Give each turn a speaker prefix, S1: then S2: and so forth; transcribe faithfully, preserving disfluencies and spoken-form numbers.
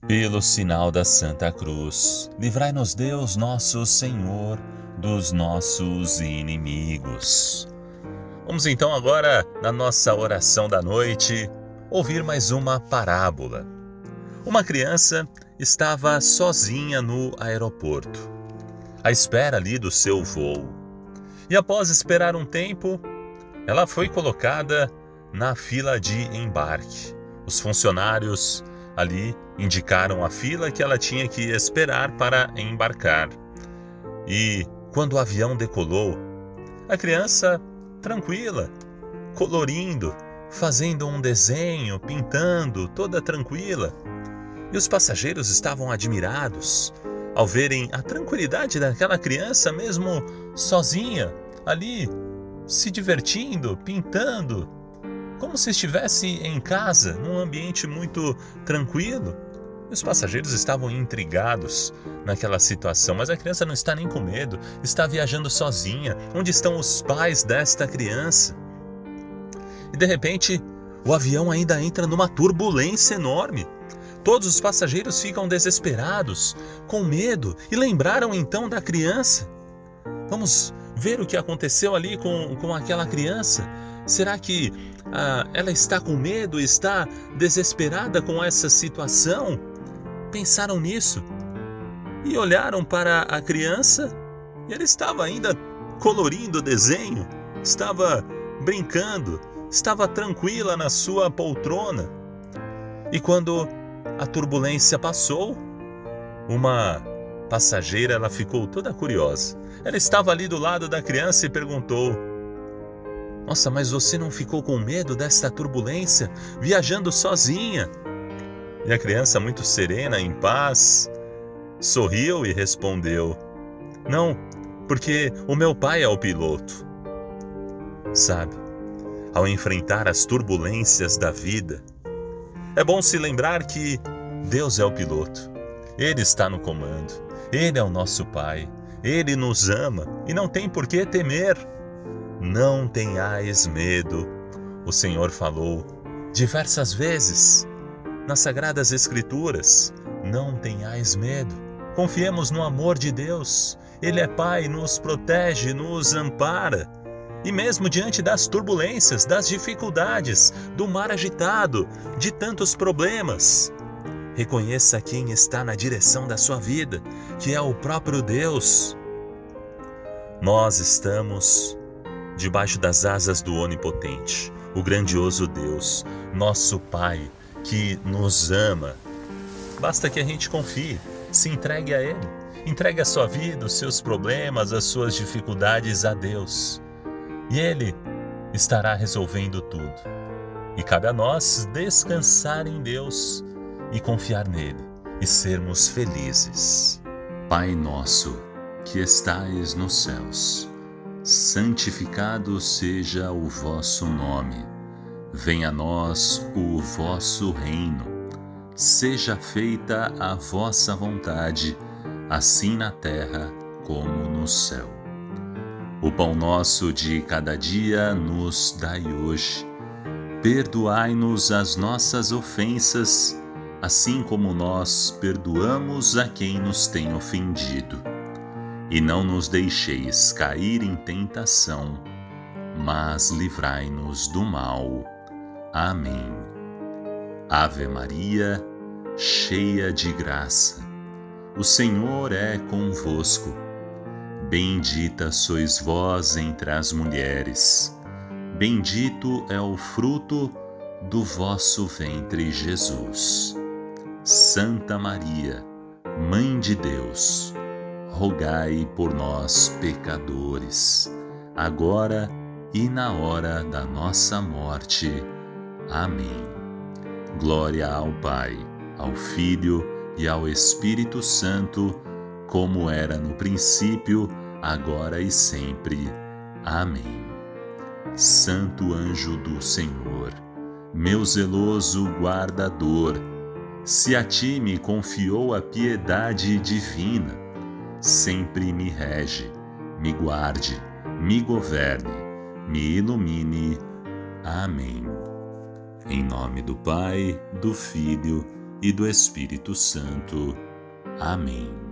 S1: Pelo sinal da Santa Cruz, livrai-nos Deus nosso Senhor dos nossos inimigos. Vamos então agora, na nossa oração da noite, ouvir mais uma parábola. Uma criança estava sozinha no aeroporto, à espera ali do seu voo. E após esperar um tempo, ela foi colocada na fila de embarque. Os funcionários ali indicaram a fila que ela tinha que esperar para embarcar. E quando o avião decolou, a criança, tranquila, colorindo, fazendo um desenho, pintando, toda tranquila. E os passageiros estavam admirados ao verem a tranquilidade daquela criança, mesmo sozinha, ali, se divertindo, pintando, como se estivesse em casa, num ambiente muito tranquilo. E os passageiros estavam intrigados naquela situação, mas a criança não está nem com medo, está viajando sozinha. Onde estão os pais desta criança? E de repente, o avião ainda entra numa turbulência enorme. Todos os passageiros ficam desesperados, com medo, e lembraram então da criança. Vamos ver o que aconteceu ali com, com aquela criança. Será que ah, ela está com medo, está desesperada com essa situação? Pensaram nisso e olharam para a criança e ela estava ainda colorindo o desenho, estava brincando, estava tranquila na sua poltrona. E quando a turbulência passou, uma passageira ela ficou toda curiosa. Ela estava ali do lado da criança e perguntou: "Nossa, mas você não ficou com medo desta turbulência, viajando sozinha?" E a criança, muito serena, em paz, sorriu e respondeu: "Não, porque o meu pai é o piloto." Sabe, ao enfrentar as turbulências da vida, é bom se lembrar que Deus é o piloto. Ele está no comando, Ele é o nosso Pai, Ele nos ama e não tem por que temer. Não tenhais medo, o Senhor falou diversas vezes nas Sagradas Escrituras. Não tenhais medo, confiemos no amor de Deus. Ele é Pai, nos protege, nos ampara. E mesmo diante das turbulências, das dificuldades, do mar agitado, de tantos problemas, reconheça quem está na direção da sua vida, que é o próprio Deus. Nós estamos debaixo das asas do Onipotente, o grandioso Deus, nosso Pai, que nos ama. Basta que a gente confie, se entregue a Ele, entregue a sua vida, os seus problemas, as suas dificuldades a Deus. E Ele estará resolvendo tudo. E cabe a nós descansar em Deus e confiar nele e sermos felizes. Pai nosso, que estais nos céus, santificado seja o vosso nome. Venha a nós o vosso reino. Seja feita a vossa vontade, assim na terra como no céu. O pão nosso de cada dia nos dai hoje. Perdoai-nos as nossas ofensas, assim como nós perdoamos a quem nos tem ofendido. E não nos deixeis cair em tentação, mas livrai-nos do mal. Amém. Ave Maria, cheia de graça, o Senhor é convosco. Bendita sois vós entre as mulheres, bendito é o fruto do vosso ventre, Jesus. Santa Maria, Mãe de Deus, rogai por nós, pecadores, agora e na hora da nossa morte. Amém. Glória ao Pai, ao Filho e ao Espírito Santo, como era no princípio, agora e sempre. Amém. Santo anjo do Senhor, meu zeloso guardador, se a ti me confiou a piedade divina, sempre me rege, me guarde, me governe, me ilumine. Amém. Em nome do Pai, do Filho e do Espírito Santo. Amém.